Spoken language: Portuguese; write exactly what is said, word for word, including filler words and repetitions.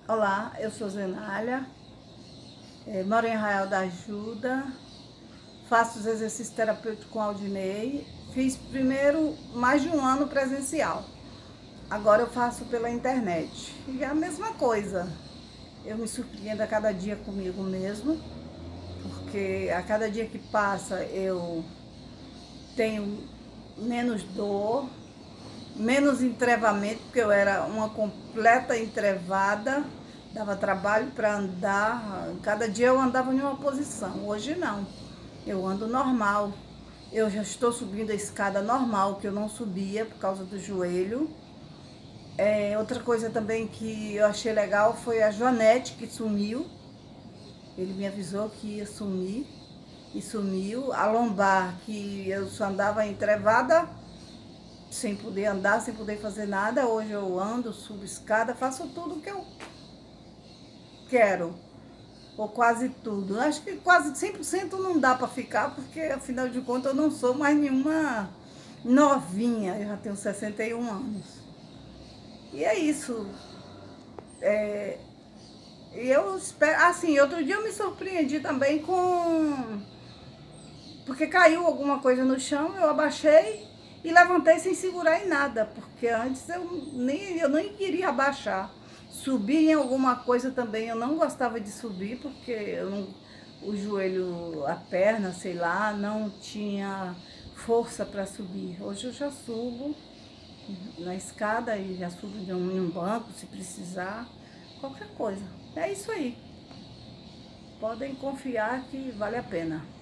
Olá, eu sou Zenália, eh, moro em Arraial da Ajuda, faço os exercícios terapêuticos com Aldinei. Fiz primeiro mais de um ano presencial, agora eu faço pela internet. E é a mesma coisa, eu me surpreendo a cada dia comigo mesmo, porque a cada dia que passa eu tenho menos dor, menos entrevamento, porque eu era uma completa entrevada, dava trabalho para andar, cada dia eu andava em uma posição, hoje não, eu ando normal, eu já estou subindo a escada normal, que eu não subia por causa do joelho. É, outra coisa também que eu achei legal foi a Joanete, que sumiu, ele me avisou que ia sumir, e sumiu. A lombar, que eu só andava entrevada, sem poder andar, sem poder fazer nada. Hoje eu ando, subo escada, faço tudo que eu quero, ou quase tudo. Acho que quase cem por cento não dá para ficar, porque afinal de contas eu não sou mais nenhuma novinha, eu já tenho sessenta e um anos. E é isso. É, eu espero, assim, outro dia eu me surpreendi também com... porque caiu alguma coisa no chão, eu abaixei e levantei sem segurar em nada, porque antes eu nem, eu nem queria abaixar. Subir em alguma coisa também, eu não gostava de subir, porque eu não, o joelho, a perna, sei lá, não tinha força para subir. Hoje eu já subo na escada e já subo de um, em um banco, se precisar, qualquer coisa. É isso aí. Podem confiar que vale a pena.